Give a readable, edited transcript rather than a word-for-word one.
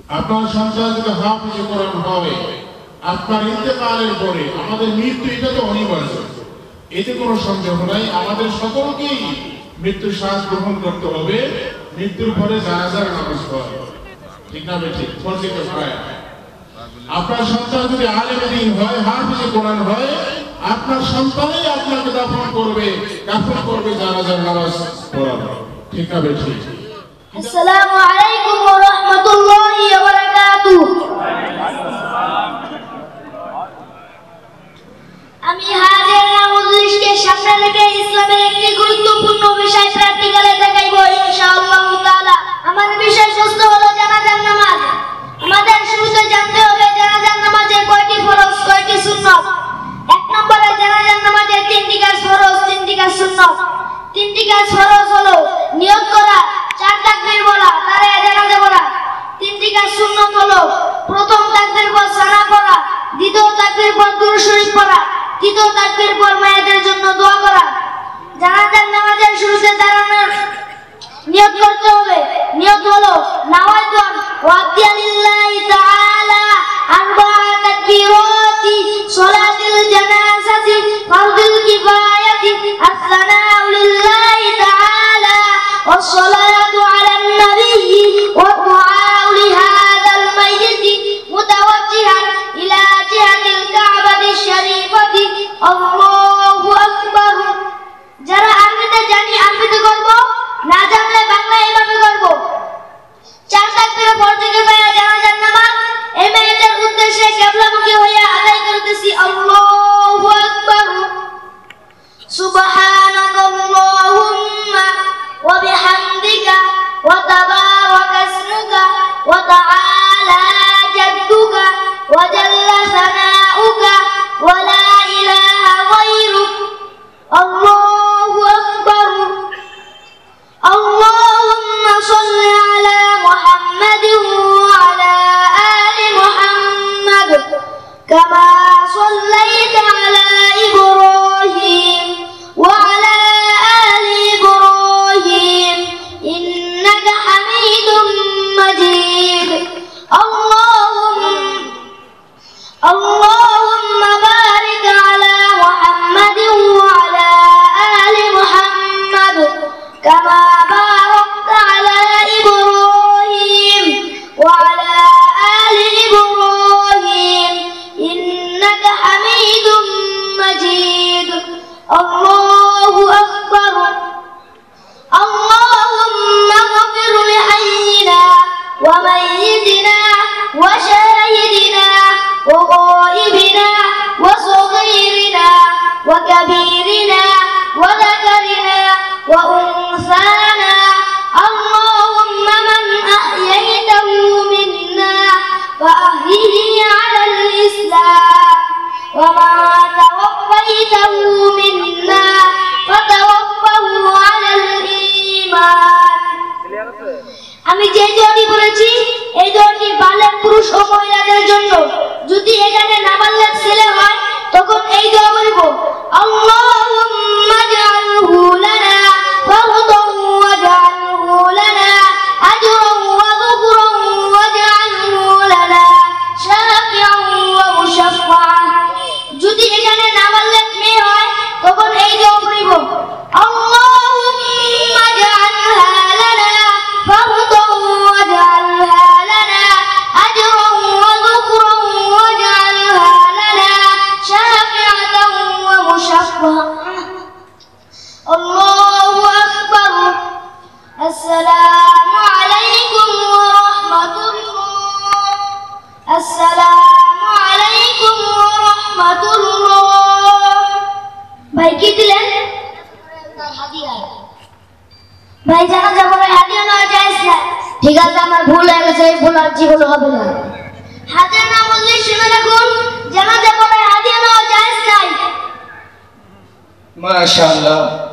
আপনার সন্তান যদি হাফেজে কোরআন হবে, আপনার ইন্তেকালের পরে আমাদের মৃত্যু এটা তো অনিবার্য, এতে কোনো সন্দেহ নাই। আমাদের সকলকেই মৃত্যুর শ্বাস গ্রহণ করতে হবে, মৃত্যুর পরে জানাজার নামাজ পড়া, ঠিক না বেঠিক? ফরজে কিফায়া। আপনার সন্তান যদি আলেম দ্বীন হয়, হাফেজে কোরআন হয়, আপনার সন্তানই আপনাকে দাফন করবে, কাফন করবে, জানাজার নামাজ পড়াবে, ঠিক না বেঠিক? আসসালামু আলাইকুম ওয়া রাহমাতুল্লাহি ওয়া বারাকাতুহু। আমি হাজিরা মজলিসকে সামনে রেখে ইসলামের একটি গুরুত্বপূর্ণ বিষয় প্র্যাকটিক্যালে দেখাইব ইনশাআল্লাহ তাআলা। আমার বিষয়বস্তু হলো জানাজার নামাজ। আমাদের শুরুতে জানতে হবে জানাজার নামাজের কয়টি ফরজ, কয়টি সুন্নাত। এক নম্বরে জানাজার নামাজের তিনটি কাজ ফরজ, তিনটি কাজ সুন্নাত। তিনটি কাজ ফরজ হলো নিয়ত করা, চার তাকবীর বলা, তারে জানাজা পড়া। তিনটি কাজ সুন্নাত হলো প্রথম তাকবীর পর সানা পড়া, দ্বিতীয় তাকবীর পর দুরূদ শরীফ পড়া, তৃতীয় তাকবীর পর মায়েদের জন্য দোয়া করা। জানাজার নামাজের শুরুতে দাঁড়ানোর নিয়ত করতে হবে। নিয়ত হলো নাওয়াইতু ওয়াক্তিয়া লিল্লাহি তাআলা আরবাআ তাকবীরাতি সালাতিল জানাজাতি ফারদুল কিফায়াতি আসসালামু লিল্লাহি তাআলা ওয়াসসালাতু আলান নাবিয়্যি ওয়া দুআউ লিহাযাল মাইয়িতি মুতাওয়াজ্জিহান ইলা জিহাতিল কাবাতিশ শরীফাতি আল্লাহু আকবার। যারা আরবিতে জানি আরবিতে করব, না জানলে বাংলা এভাবে করব। চার তাকবীরে ফরজ কিফায়া জানাজার নামাজ এই মেয়েদের উদ্দেশ্যে কিবলামুখী হয়ে আদায় করতেছি। আল্লাহু আকবার। সুবহানাকাল্লাহুম্মা ওয়া বিহামদিকা ওয়া তাবারাকা ইসমুকা ওয়া তাআলা জাদ্দুকা ওয়া জাল্লা সানাউকা ওয়া লা ইলাহা গায়রুক। আল্লাহু আকবার। আল্লাহুম্মা সাল্লি আলা মুহাম্মাদিন ওয়া আলা আলি মুহাম্মাদ কামা সাল্লাইতা আলা ইব্রাহিম ওয়া আলা আলি ইব্রাহিম ইন্নাকা হামিদুম মাজিদ। আল্লাহুম্মা বারিক আলা মুহাম্মাদিন ওয়া আলা আলি মুহাম্মাদ কামা বারাকতা আলা ইব্রাহিম ওয়া আলা আলি ইব্রাহিম ইন্নাকা হামিদুম মাজিদ। আল্লাহু আকবার। আল্লাহুম্মা গফির লিহাইয়িনা ওয়া মাইয়িতিনা ওয়া শাহিদিনা ওয়া গায়িবিনা ওয়া সগীরিনা ওয়া কাবীরিনা ওয়া যাকারিনা ওয়া উনসানা। আল্লাহুম্মা মান আহইয়াইতাহু মিন্না فأحيه على الإسلام وما توفيته منا فتوفه على الإيمان। আমি যে দোয়াটি বলেছি এই দোয়াটি বালেগ পুরুষ ও মহিলাদের জন্য। যদি এখানে নাবালেগ ছেলে হয় তখন এই দোয়া বলবো, আল্লাহুম্মা জাআলহু লানা ফারদান ওয়াজআলহু লানা আজরান ওয়া যুকরান ওয়াজআলহু লানা শাফিআন ওয়া মুশাফফাআন। যদি এখানে নাবালেগ মেয়ে হয় তখন এই দোয়া পড়ব, আল্লাহুম্মা জাআলহা লানা ফারদান ওয়াজআলহা লানা আজরান ওয়া যুকরান ওয়াজআলহা লানা শাফিআতান ওয়া মুশাফফাআন। আল্লাহু আকবার। আসসালামু আলাইকুম ওয়া রাহমাতুল্লাহ। আসসালামু আলাইকুম ওয়া রাহমাতুল্লাহ। ভাই কি দিলেন? হাদিয়া। ভাই জানাজা পড়ে হাদিয়া নেওয়া যায় না? ঠিক আছে, আমার ভুল হয়ে গেছে, এই ভুল আর জীবনে হবে না। হাদিয়া না বললে শুনে রাখুন, জানাজা পড়ে হাদিয়া নেওয়া যায় নাই। মাশাআল্লাহ।